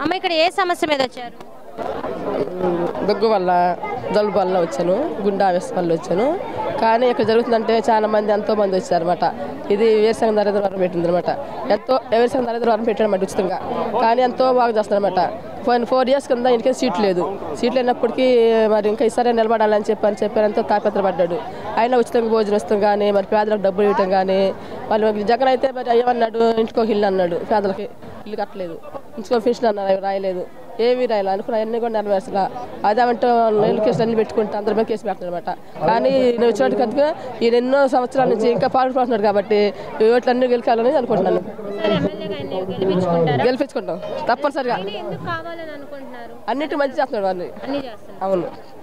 అమ్మ ఇక్కడ ఏ సమస్య మీద వచ్చారు? దగ్గు వల్ల జలుబు వల్ల వచ్చాను, గుండె ఆవేశం వల్ల వచ్చాను. కానీ ఇక్కడ జరుగుతుందంటే చాలా మంది ఎంతో మంది వచ్చారన్నమాట. ఇది వేరుశనగ నరేంద్ర వరం పెట్టింది అనమాట. వేరుశనగ నరేంద్ర వరం పెట్టాడన్నమాట ఉచితంగా. కానీ ఎంతో బాగా చేస్తారన్నమాట. 4 years కింద ఇంటికి సీట్ లేదు. సీట్లు లేనప్పటికీ మరి ఇంకా ఈసారి నిలబడాలని చెప్పారు. ఎంతో తాపత్రపడ్డాడు. అయినా ఉచితంగా భోజనం ఇస్తాం కానీ మరి పేదలకు డబ్బులు ఇవ్వటం కానీ వాళ్ళు జగన్ అయితే మరి అయ్యమన్నాడు, ఇంటికి ఒక ఇల్లు అన్నాడు. పేదలకి ఇల్లు కట్టలేదు, ఇంటికి పెన్షన్ అన్నారు, అవి రాయలేదు, ఏమీ రాయాలి అనుకున్న అన్నీ కూడా నెరవేర్చలా. అదేమంటే నీళ్ళు కేసులు అన్ని పెట్టుకుంటే అందరి మీద కేసు పెట్టారు అనమాట. కానీ నేను వచ్చినట్టు కనుక ఈయన ఎన్నో సంవత్సరాల నుంచి ఇంకా పాల్పడుతున్నాడు కాబట్టి ఓట్లన్నీ గెలికాలని అనుకుంటున్నాను. గెలిపించుకుంటాం తప్పనిసరిగా. అన్నిటి మంచి చేస్తున్నాడు వాళ్ళు. అవును.